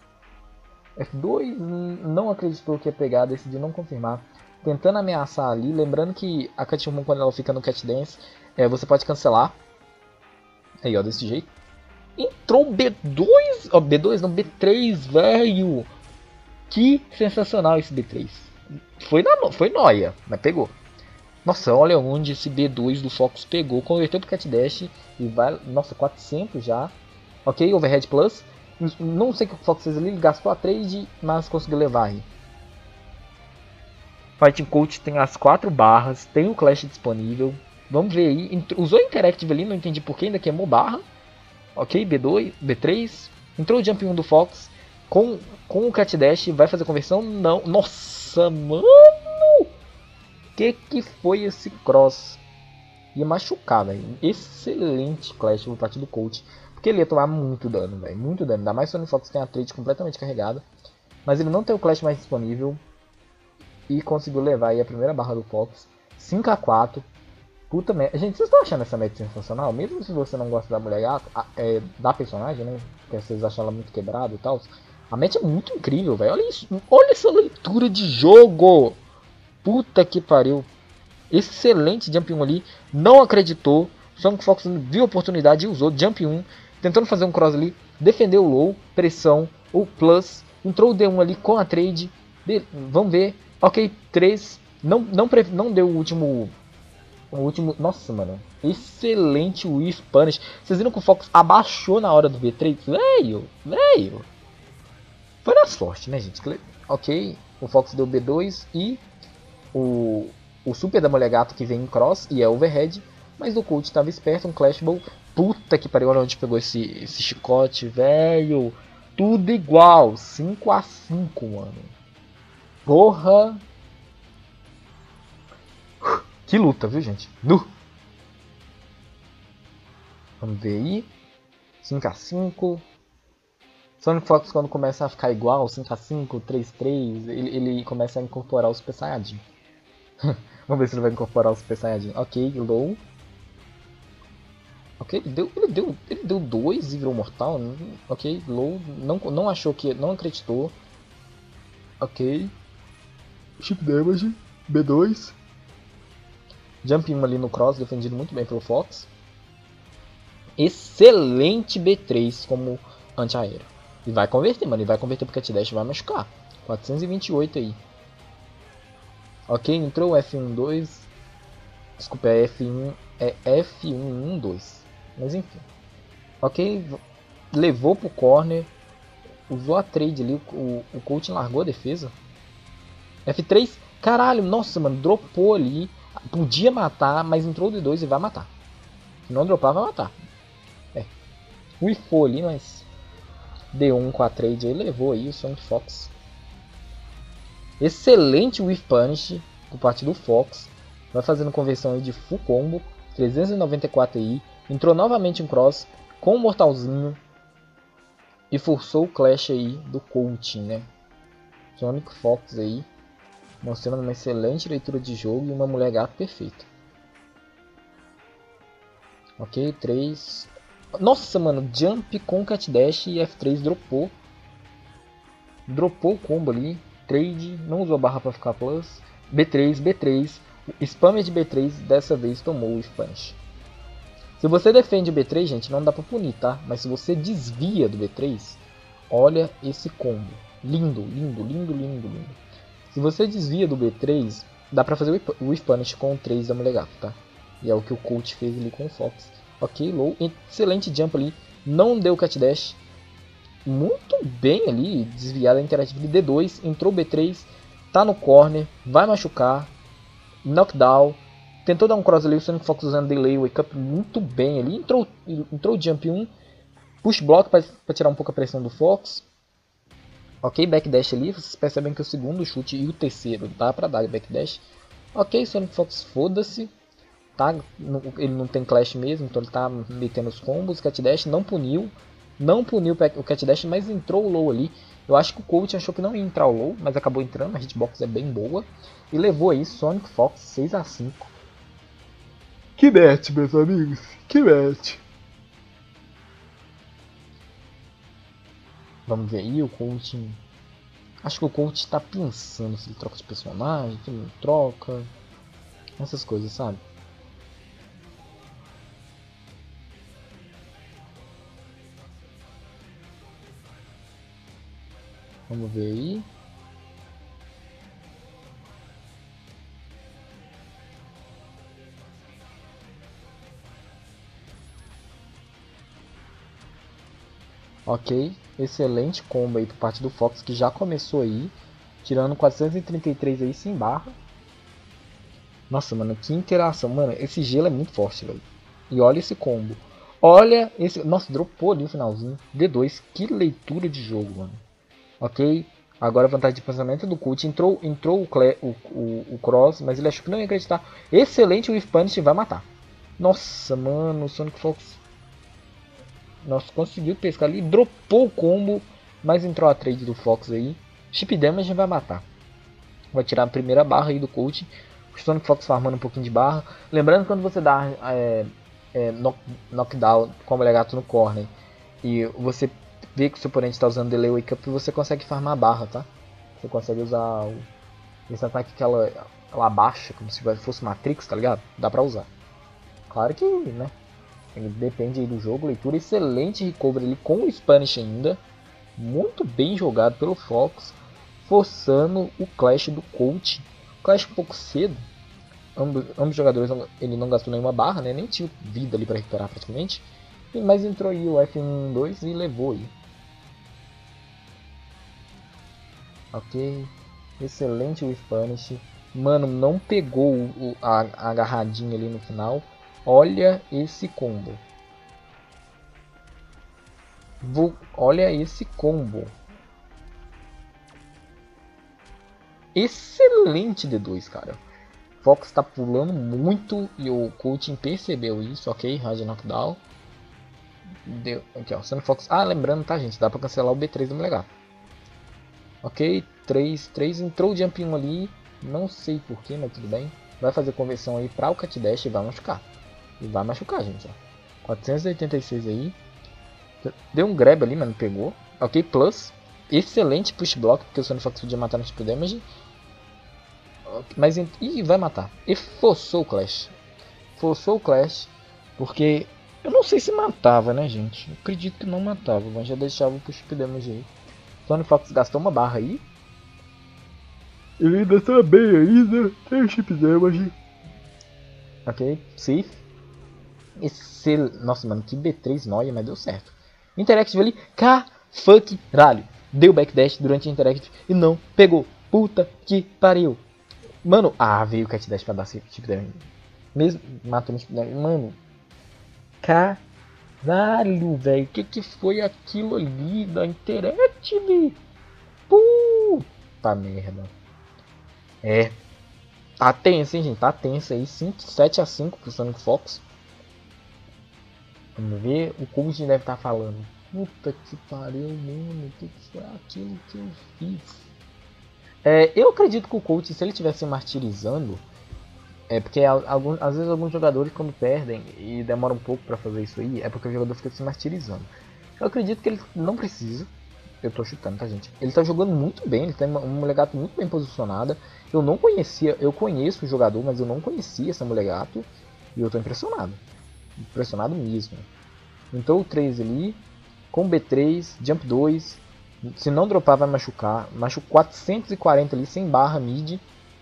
F dois não acreditou que ia pegar, decidiu não confirmar. Tentando ameaçar ali, lembrando que a Cat um quando ela fica no Cat Dance, é, você pode cancelar. Aí ó, desse jeito. Entrou B dois, ó, B dois não, B três, velho. Que sensacional esse B três. Foi, na, foi nóia, mas pegou. Nossa, olha onde esse B dois do Fox pegou, converteu pro Cat Dash e vai, nossa, quatrocentos já. Ok, Overhead Plus. Não sei o que o Fox fez ali, ele gastou a trade, mas conseguiu levar aí. Fighting Coach tem as quatro barras, tem o Clash disponível. Vamos ver aí, usou Interactive ali, não entendi porquê, ainda queimou barra. Ok, B dois, B três. Entrou o Jump um do Fox com, com o Cat Dash, vai fazer conversão? Não, nossa, mano! Que que foi esse cross? Ia machucar, velho. Excelente Clash por parte do coach. Porque ele ia tomar muito dano, velho. Muito dano. Ainda mais se o Sonic Fox tem a trade completamente carregada. Mas ele não tem o Clash mais disponível. E conseguiu levar aí a primeira barra do Fox. cinco a quatro. Puta merda. Gente, vocês estão achando essa meta sensacional? Mesmo se você não gosta da mulher gata, é, da personagem, né? Porque vocês acham ela muito quebrada e tal. A meta é muito incrível, velho. Olha isso. Olha essa leitura de jogo. Puta que pariu. Excelente Jump um ali. Não acreditou. Sonic Fox viu a oportunidade e usou Jump um. Tentando fazer um cross ali. Defendeu o low. Pressão. O plus. Entrou o D um ali com a trade. De, vamos ver. Ok, três. Não, não, não deu o último... O último... Nossa, mano. Excelente Whiff Punish. Vocês viram que o Fox abaixou na hora do B três? Veio. Veio. Foi na sorte, né, gente? Ok. O Fox deu B dois e... O, o super da Mulher Gato que vem em cross e é overhead. Mas o coach estava esperto, um Clash Ball. Puta que pariu, olha onde pegou esse, esse chicote, velho. Tudo igual, cinco a cinco, mano. Porra. Que luta, viu, gente? Nu. Vamos ver aí. cinco a cinco. Sonic Fox quando começa a ficar igual, cinco a cinco, três a três, ele, ele começa a incorporar o Super Saiyajin. Vamos ver se ele vai incorporar o Super Saiyajin. Ok, low. Ok, ele deu, ele deu, ele deu dois e virou mortal. Ok, low. Não, não achou que, não acreditou. Ok. Chip damage. B dois. Jump um ali no cross, defendido muito bem pelo Fox. Excelente B três como anti-aéreo. E vai converter, mano. Ele vai converter porque a Cat Dash vai machucar. quatrocentos e vinte e oito aí. Ok, entrou o F um dois. Desculpa, é F um. É F um um dois. Mas enfim. Ok, levou pro corner. Usou a trade ali. O, o coach largou a defesa. F três, caralho, nossa, mano, dropou ali. Podia matar, mas entrou o D dois e vai matar. Se não dropar, vai matar. É. Whiffou ali, mas D um com a trade aí levou aí o Sonic Fox. Excelente Whiff Punish por parte do Fox. Vai fazendo conversão aí de full combo. trezentos e noventa e quatro aí. Entrou novamente um cross com o mortalzinho. E forçou o clash aí do coaching, né? Sonic Fox aí. Mostrando uma excelente leitura de jogo e uma mulher gato perfeita. Ok, três. Nossa, mano, jump com cat dash e F três dropou. Dropou o combo ali. Trade, não usou a barra para ficar plus. B três, B três. Spammer de B três dessa vez tomou o Spanish. Se você defende o B três, gente, não dá pra punir, tá? Mas se você desvia do B três, olha esse combo. Lindo, lindo, lindo, lindo, lindo. Se você desvia do B três, dá pra fazer o Whiff Punish com o três da mulher gato, tá? E é o que o coach fez ali com o Fox. Ok, low. Excelente jump ali. Não deu cat dash. Muito bem ali, desviada a interativa de D dois. Entrou o B três, tá no corner, vai machucar. Knockdown. Tentou dar um cross ali, o Sonic Fox usando delay, wake up muito bem ali. Entrou, entrou o jump um. Push block para tirar um pouco a pressão do Fox. Ok, backdash ali. Vocês percebem que o segundo chute e o terceiro dá pra dar backdash. Ok, Sonic Fox foda-se. Tá? Ele não tem clash mesmo, então ele tá metendo os combos. Cat dash não puniu. Não puniu o cat dash, mas entrou o low ali. Eu acho que o coach achou que não ia entrar o low, mas acabou entrando. A hitbox é bem boa. E levou aí Sonic Fox seis a cinco. Que match, meus amigos. Que match. Vamos ver aí o coach. Acho que o coach está pensando se ele troca de personagem, se ele não troca. Essas coisas, sabe? Vamos ver aí. Ok, excelente combo aí por parte do Fox, que já começou aí, tirando quatrocentos e trinta e três aí sem barra. Nossa, mano, que interação, mano, esse gelo é muito forte, velho. E olha esse combo. Olha esse, nossa, dropou ali no finalzinho. D dois, que leitura de jogo, mano. Ok, agora a vantagem de pensamento do Cult. Entrou, entrou o, Cle, o, o, o Cross, mas ele achou que não ia acreditar. Excelente, o Whiff Punish vai matar. Nossa, mano, o Sonic Fox... Nossa, conseguiu pescar ali, dropou o combo, mas entrou a trade do Fox aí. Chip Damage vai matar. Vai tirar a primeira barra aí do coach. O Sonic Fox farmando um pouquinho de barra. Lembrando que quando você dá é, é, knock, knockdown com o legato no corner e você vê que o seu oponente está usando delay wake up, você consegue farmar a barra, tá? Você consegue usar o, esse ataque que ela, ela abaixa, como se fosse Matrix, tá ligado? Dá pra usar. Claro que, né? Depende aí do jogo. Leitura excelente recovery ali com o Spanish ainda. Muito bem jogado pelo Fox. Forçando o clash do coach. Clash um pouco cedo. Ambos, ambos os jogadores ele não gastou nenhuma barra, né? Nem tinha vida ali para recuperar praticamente. Mas entrou aí o F um dois e levou aí. Ok. Excelente o Spanish. Mano, não pegou o, a, a agarradinha ali no final. Olha esse combo. Vou, olha esse combo. Excelente D dois, cara. Fox está pulando muito e o coaching percebeu isso. Ok, Hard Knockdown. Deu, aqui ó, Sonic Fox. Ah, lembrando, tá, gente? Dá pra cancelar o B três do legal. Ok, três, três. Entrou o Jump um ali. Não sei porquê, mas tudo bem. Vai fazer conversão aí para o Cat Dash e vai machucar. E vai machucar, gente, ó. quatrocentos e oitenta e seis aí. Deu um grab ali, mas não pegou. Ok, plus. Excelente push block, porque o Sonic Fox podia matar no tipo damage. Mas, ih, vai matar. E forçou o Clash. Forçou o Clash, porque eu não sei se matava, né, gente? Eu acredito que não matava, mas já deixava o push damage aí. Sonic Fox gastou uma barra aí. Ele ainda tá bem ainda. Tem o chip damage. Ok, safe. Excel... Nossa, mano, que B três noia, mas deu certo. Interactive ali, K fuck ralho. Deu backdash durante a interactive e não pegou. Puta que pariu. Mano, ah, veio o Cat Dash pra dar chip damage. Mesmo, matou no chip damage. Mano, caralho, velho. O que que foi aquilo ali da internet, velho? Puta merda. É. Tá tenso, hein, gente? Tá tenso aí. sete a cinco pro Sonic Fox. Vamos ver. O coach deve estar falando. Puta que pariu, mano. O que foi aquilo que eu fiz? É, eu acredito que o coach, se ele estivesse martirizando, é porque algum, às vezes alguns jogadores quando perdem e demora um pouco pra fazer isso aí, é porque o jogador fica se martirizando. Eu acredito que ele não precisa. Eu tô chutando, tá, gente? Ele tá jogando muito bem, ele tem uma, uma mulher gato muito bem posicionada. Eu não conhecia, eu conheço o jogador, mas eu não conhecia essa mulher gato. E eu tô impressionado. Impressionado mesmo. Entrou o três ali, com B três, Jump dois. Se não dropar vai machucar. Machucou quatrocentos e quarenta ali, sem barra mid.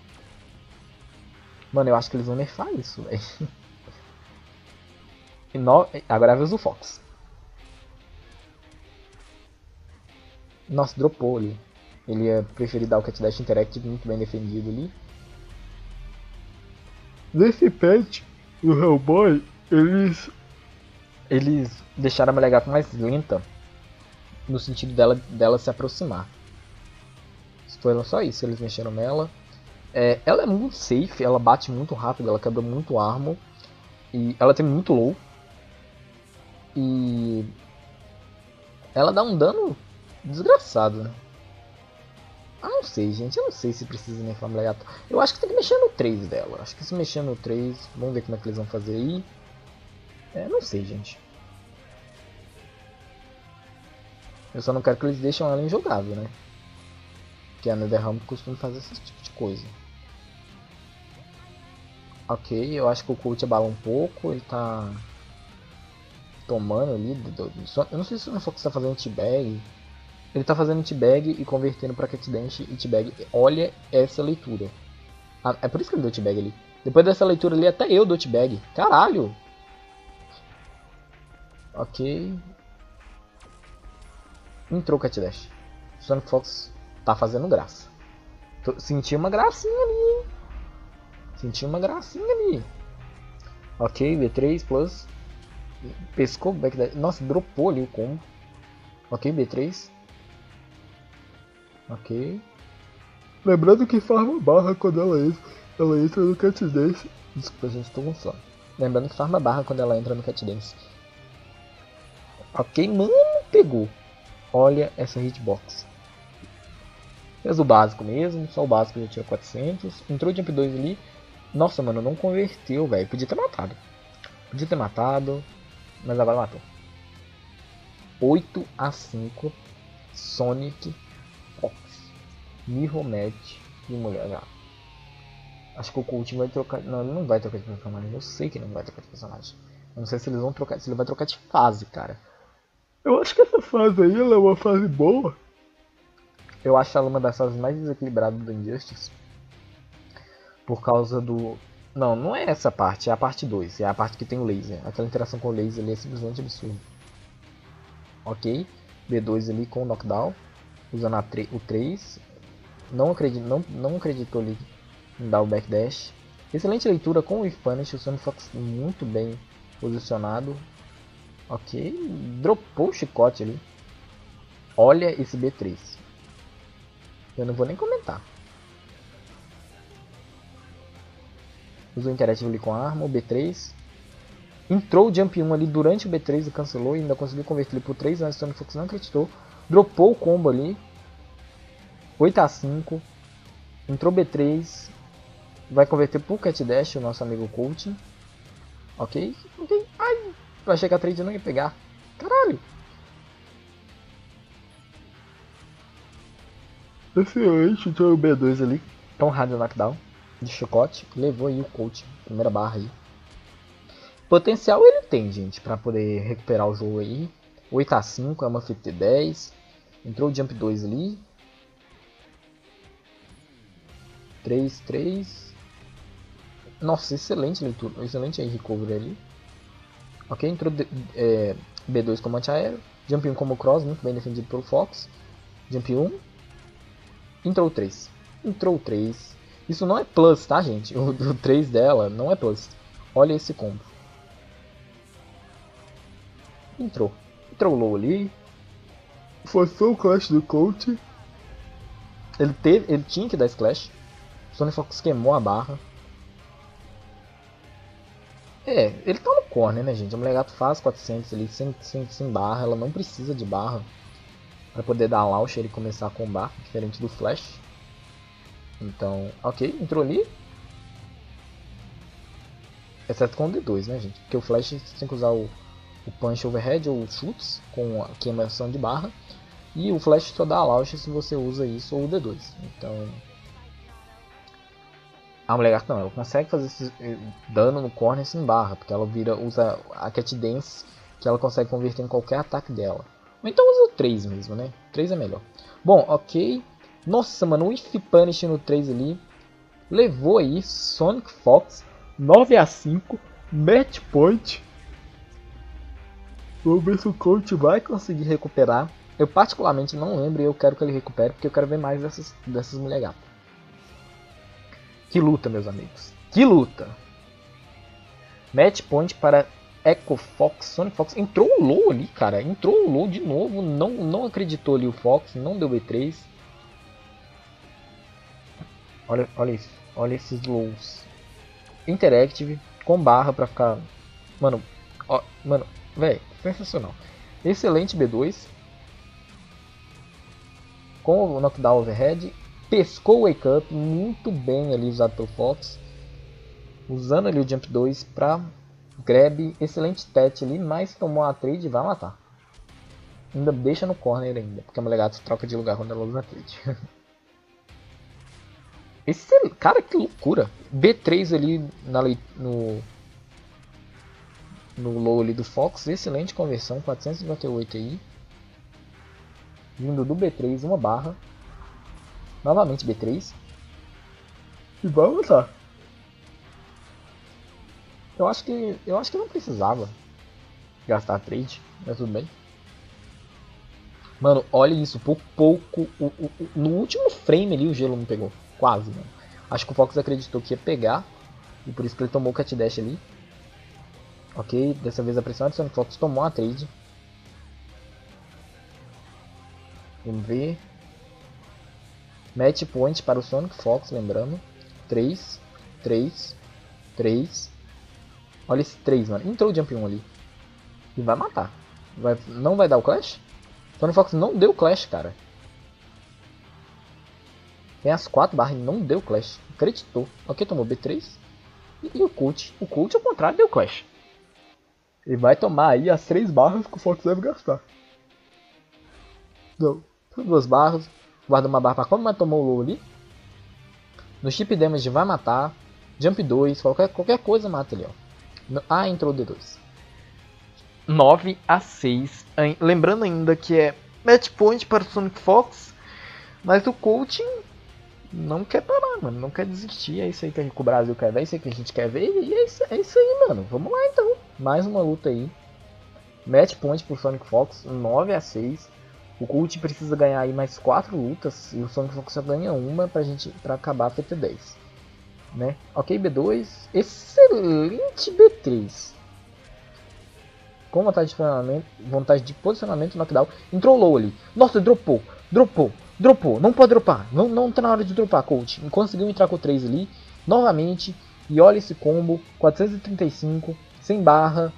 Mano, eu acho que eles vão nerfar isso, velho. No... Agora é a vez do Fox. Nossa, dropou ali. Ele ia preferir dar o Cat Dash Interactive, muito bem defendido ali. Nesse patch do Hellboy, eles... Eles deixaram a mulher gato mais lenta. No sentido dela, dela se aproximar. Foi só isso, eles mexeram nela. É, ela é muito safe, ela bate muito rápido, ela quebra muito armor. E ela tem muito low. E... ela dá um dano desgraçado, né? Ah, não sei, gente. Eu não sei se precisa nerfar a mulher gato. Eu acho que tem que mexer no três dela. Acho que se mexer no três... Vamos ver como é que eles vão fazer aí. É, não sei, gente. Eu só não quero que eles deixem ela injogável, né? Porque a NetherRealm costuma fazer esse tipo de coisa. Ok, eu acho que o coach abala um pouco. Ele tá... tomando ali. Eu não sei se o Fox está fazendo T-Bag. Ele tá fazendo T-Bag e convertendo pra Cat Dash e T-Bag. Olha essa leitura. Ah, é por isso que ele deu T-Bag ali. Depois dessa leitura ali, até eu dou T-Bag. Caralho! Ok. Entrou o Cat Dash. Sonic Fox tá fazendo graça. Tô, senti uma gracinha ali, hein? Senti uma gracinha ali. Ok, B três plus. Pescou o backdash. Nossa, dropou ali o combo. Ok, B três. Ok. Lembrando que farma barra quando ela entra, ela entra no Cat Dance. Desculpa, gente, tô com sono. Lembrando que farma barra quando ela entra no Cat Dance. Ok, mano, pegou. Olha essa hitbox. Fez o básico mesmo, só o básico já tira quatrocentos. Entrou o Jump dois ali. Nossa, mano, não converteu, velho. Podia ter matado. Podia ter matado, mas agora matou. oito a cinco. Sonic Fox. Mihomet e mulher gato. Acho que o coach vai trocar. Não, ele não vai trocar de personagem. Eu sei que ele não vai trocar de personagem. Eu não sei se eles vão trocar. Se ele vai trocar de fase, cara. Eu acho que essa fase aí ela é uma fase boa. Eu acho ela uma das fases mais desequilibradas do Injustice. Por causa do... Não, não é essa parte, é a parte dois. É a parte que tem o laser. Aquela interação com o laser ali é simplesmente absurdo. Ok. B dois ali com o knockdown. Usando a o três. Não, acredito, não, não acreditou ali em dar o backdash. Excelente leitura com o If Punish. O Sonic Fox muito bem posicionado. Ok. Dropou o chicote ali. Olha esse B três. Eu não vou nem comentar. Usou o Interactive ali com a arma, o B três. Entrou o Jump um ali durante o B três e cancelou. E ainda conseguiu converter ele por três, mas o Sonic Fox não acreditou. Dropou o combo ali. oito a cinco. Entrou o B três. Vai converter por Cat Dash, o nosso amigo coaching. Ok? Ok. Ai! Eu achei que a trade não ia pegar. Caralho! Excelente, entrou o B dois ali. Tom Hardy knockdown de chicote. Levou aí o coach. Primeira barra aí. Potencial ele tem, gente, pra poder recuperar o jogo aí. oito a cinco, é uma F T dez. Entrou o Jump dois ali. três, três. Nossa, excelente leitura. Excelente aí recovery ali. Ok, entrou é, B dois como anti-aéreo. Jump um como cross, muito bem defendido pelo Fox. Jump um. Entrou o três. Entrou o três. Isso não é plus, tá, gente? O, o três dela não é plus. Olha esse combo. Entrou. Entrou o low ali. Forçou o Clash do coach. Ele, teve, ele tinha que dar splash. O Sonic Fox queimou a barra. É, ele tá no corner, né, gente? A mulher gato faz quatrocentos ali sem, sem, sem barra. Ela não precisa de barra para poder dar launcher e começar a combar, diferente do Flash. Então, ok, entrou ali. Exceto com o D dois, né, gente? Porque o Flash você tem que usar o, o Punch Overhead ou chutes com a queimação de barra. E o Flash só dá launcher se você usa isso ou o D dois. Então, a mulher gata não, ela consegue fazer esse dano no corner sem barra, porque ela vira, usa a Cat Dance, que ela consegue converter em qualquer ataque dela. Ou então usa o três mesmo, né? três é melhor. Bom, ok. Nossa, mano, o If Punish no três ali levou aí Sonic Fox nove a cinco. Match point. Vamos ver se o coach vai conseguir recuperar. Eu particularmente não lembro e eu quero que ele recupere, porque eu quero ver mais dessas, dessas mulher gatas. Que luta, meus amigos. Que luta. Match point para Echo Fox. Sonic Fox. Entrou o low ali, cara. Entrou o low de novo. Não, não acreditou ali o Fox. Não deu B três. Olha, olha isso. Olha esses lows. Interactive. Com barra pra ficar... Mano. Ó, mano. Véi. Sensacional. Excelente B dois. Com o knockdown overhead. Pescou o Wake Up. Muito bem ali usado pelo Fox. Usando ali o Jump dois pra... Grab, excelente tete ali, mas tomou a trade e vai matar. Ainda deixa no corner ainda, porque a mulher gato troca de lugar quando ela usa a trade. Esse, cara, que loucura. B três ali na, no, no low ali do Fox, excelente conversão, quatrocentos e cinquenta e oito aí. Vindo do B três, uma barra. Novamente B três. E vai matar. Eu acho que eu acho que não precisava gastar trade, mas tudo bem. Mano, olha isso, por pouco, o, o, o, no último frame ali o gelo não pegou, quase, mano. Acho que o Fox acreditou que ia pegar e por isso que ele tomou o Cat Dash ali. Ok, dessa vez a pressão do Sonic Fox tomou a trade. Vamos ver. Match point para o Sonic Fox, lembrando. três, três, três. Olha esse três, mano. Entrou o Jump um ali. E vai matar. Vai, não vai dar o Clash? Sonic Fox não deu Clash, cara. Tem as quatro barras e não deu Clash. Acreditou. Ok, tomou B três. E, e o Coach. O Coach, ao contrário, deu Clash. Ele vai tomar aí as três barras que o Fox deve gastar. Não. Duas barras. Guarda uma barra pra quando, mas tomou o low ali. No chip damage vai matar. Jump dois. Qualquer, qualquer coisa mata ali, ó. Ah, entrou o D dois. nove a seis. Lembrando ainda que é match point para o Sonic Fox. Mas o coaching não quer parar, mano. Não quer desistir. É isso aí que o Brasil quer ver. É isso aí que a gente quer ver. E é isso, é isso aí, mano. Vamos lá então. Mais uma luta aí. Match point para o Sonic Fox. nove a seis. O coach precisa ganhar aí mais quatro lutas. E o Sonic Fox só ganha uma pra, gente, pra acabar a P T dez. Né? Ok, B dois. Excelente B três. Com vontade de posicionamento, vontade de posicionamento knockdown. Entrou low ali. Nossa, dropou. Dropou. Dropou. Não pode dropar. Não, não tá na hora de dropar, coach. Conseguiu entrar com o três ali. Novamente. E olha esse combo. quatrocentos e trinta e cinco. Sem barra.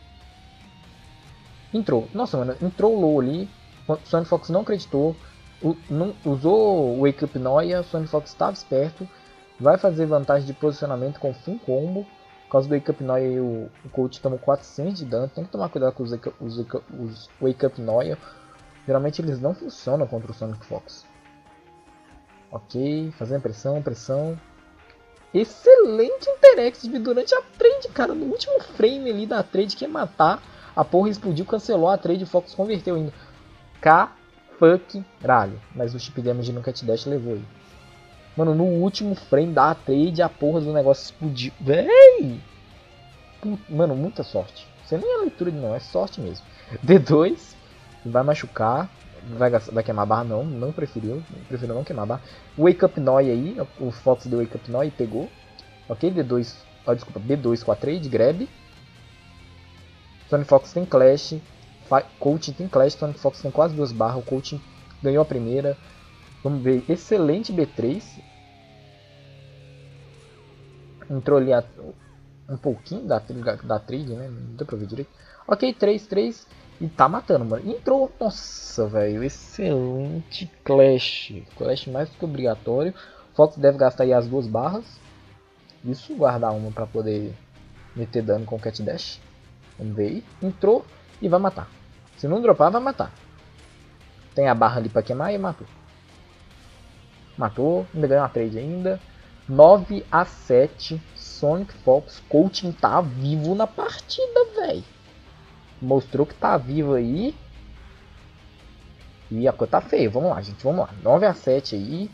Entrou. Nossa, mano. Entrou low ali. O Sonic Fox não acreditou. O, não, usou o Wake Up Noia. O Sonic Fox estava esperto. Vai fazer vantagem de posicionamento com full combo. Por causa do Wake Up Noia, o, o coach tomou quatrocentos de dano. Tem que tomar cuidado com os, os, os Wake Up Noia. Geralmente eles não funcionam contra o Sonic Fox. Ok, fazendo pressão, pressão. Excelente Interactive durante a trade, cara. No último frame ali da trade que ia matar. A porra explodiu, cancelou a trade. O Fox converteu ainda. K fuck ralho. Mas o chip damage no Cat Dash levou aí. Mano, no último frame da trade, a porra do negócio explodiu. Véi! Mano, muita sorte. Isso nem é leitura de não, é sorte mesmo. D dois. Vai machucar. vai, vai queimar a barra, não, não preferiu, preferiu não queimar a barra. Wake Up Noi aí, o Fox deu Wake Up Noi e pegou. Ok, D dois, ó, desculpa, B dois com a trade, grab. Sonic Fox tem Clash, Coaching tem Clash, Sonic Fox tem quase duas barras, o Coaching ganhou a primeira. Vamos ver, excelente B três. Entrou ali a, um pouquinho da, da trade, né? Não deu pra ver direito. Ok, três, três. E tá matando, mano. Entrou, nossa, velho. Excelente Clash. Clash mais do que obrigatório. Fox deve gastar aí as duas barras. Isso, guardar uma pra poder meter dano com o Cat Dash. Vamos ver aí. Entrou e vai matar. Se não dropar, vai matar. Tem a barra ali pra queimar e matou. Matou. Ainda ganhou uma trade ainda. nove a sete, Sonic Fox. Coaching tá vivo na partida, velho. Mostrou que tá vivo aí. E a coisa tá feia. Vamos lá, gente. Vamos lá. nove a sete aí.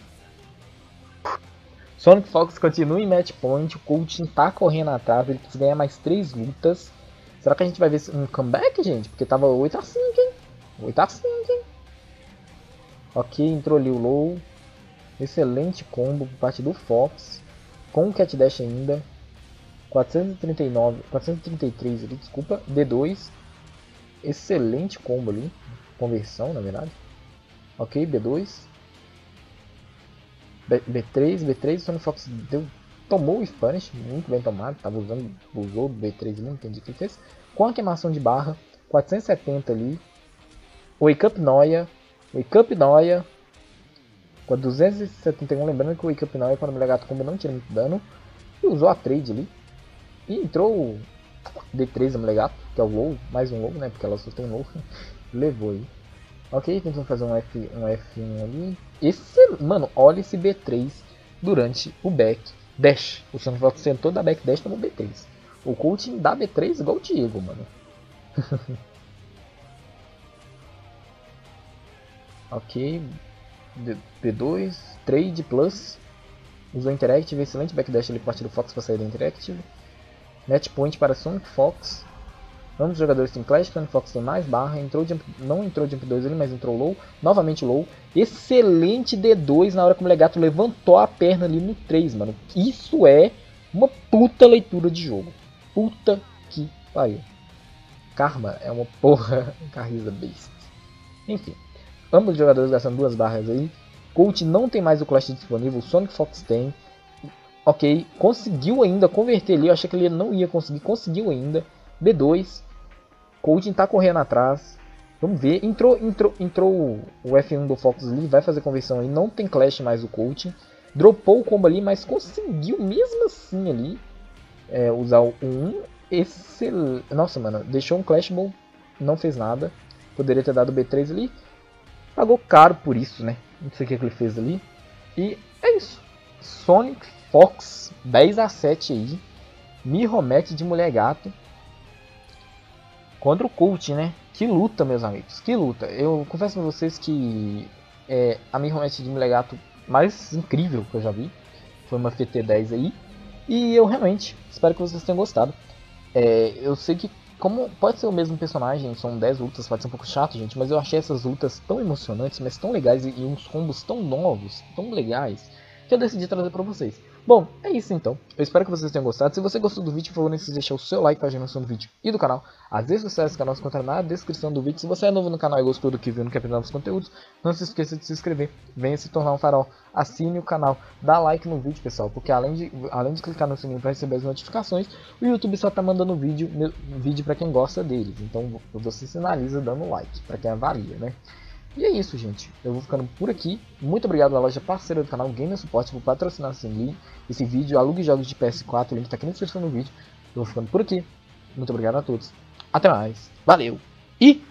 Sonic Fox continua em match point. O Coaching tá correndo atrás. Ele precisa ganhar mais três lutas. Será que a gente vai ver um comeback, gente? Porque tava oito a cinco, hein? oito a cinco, hein? Ok, entrou ali o low. Excelente combo por parte do Fox. Com o Cat Dash ainda. quatrocentos e trinta e nove, quatrocentos e trinta e três ali, desculpa. D dois. Excelente combo ali. Conversão, na verdade. Ok, B dois. B, B3, B três. O Sonic Fox deu, tomou o Spanish. Muito bem tomado. Tava usando, usou o B três ali, não entendi o que ele fez. Com a queimação de barra. quatrocentos e setenta ali. Wake Up Noia. Wake Up Noia. Com a duzentos e setenta e um, lembrando que o Wake Up Noia quando o Melegato Combo não tira muito dano. E usou a trade ali. E entrou o D três do Melegato, que é o low, mais um low, né? Porque ela só tem low. Levou aí. Ok, tentando fazer um, F, um F um ali. Esse, mano, olha esse B três durante o back dash. O Sonic Fox sentou da back dash no B três. O coaching dá B três igual o Diego, mano. Ok. B dois, Trade Plus. Usou Interactive, excelente backdash ali por parte do Fox para sair da Interactive. Match Point para Sonic Fox. Ambos os jogadores têm Clash, Sonic Fox tem mais barra. Entrou jump, não entrou Jump dois ali, mas entrou low. Novamente low. Excelente D dois na hora que o Melegato levantou a perna ali no três, mano. Isso é uma puta leitura de jogo. Puta que pariu. Karma é uma porra. Carriza Beast. Enfim. Ambos os jogadores gastando duas barras aí. Coach não tem mais o Clash disponível. O Sonic Fox tem. Ok. Conseguiu ainda converter ali. Eu achei que ele não ia conseguir. Conseguiu ainda. B dois. Coaching tá correndo atrás. Vamos ver. Entrou, entrou, entrou o F um do Fox ali. Vai fazer conversão aí. Não tem Clash mais o Coaching. Dropou o combo ali. Mas conseguiu mesmo assim ali. É, usar o um. Excelente. Nossa, mano. Deixou um Clash Ball. Não fez nada. Poderia ter dado B três ali. Pagou caro por isso, né? Não sei o que ele fez ali. E é isso. Sonic Fox dez a sete aí. Mihomet de Mulher Gato. Contra o Coach, né? Que luta, meus amigos. Que luta. Eu confesso pra vocês que é a Mihomet de Mulher Gato mais incrível que eu já vi. Foi uma F T dez aí. E eu realmente espero que vocês tenham gostado. É, eu sei que como pode ser o mesmo personagem, são dez lutas, pode ser um pouco chato, gente, mas eu achei essas lutas tão emocionantes, mas tão legais e, e uns combos tão novos, tão legais, que eu decidi trazer pra vocês. Bom, é isso então. Eu espero que vocês tenham gostado. Se você gostou do vídeo, por favor, não esqueça de deixar o seu like para a animação do vídeo e do canal. As redes sociais do canal se encontram na descrição do vídeo. Se você é novo no canal e gostou do que viu, não quer perder novos conteúdos, não se esqueça de se inscrever. Venha se tornar um farol. Assine o canal. Dá like no vídeo, pessoal, porque além de, além de clicar no sininho para receber as notificações, o YouTube só tá mandando vídeo, vídeo para quem gosta deles. Então você sinaliza dando like, para quem avalia, né? E é isso, gente. Eu vou ficando por aqui. Muito obrigado à loja parceira do canal Gamer Support por patrocinar esse, esse vídeo. Alugue jogos de P S quatro. O link tá aqui na descrição do vídeo. Eu vou ficando por aqui. Muito obrigado a todos. Até mais. Valeu. E...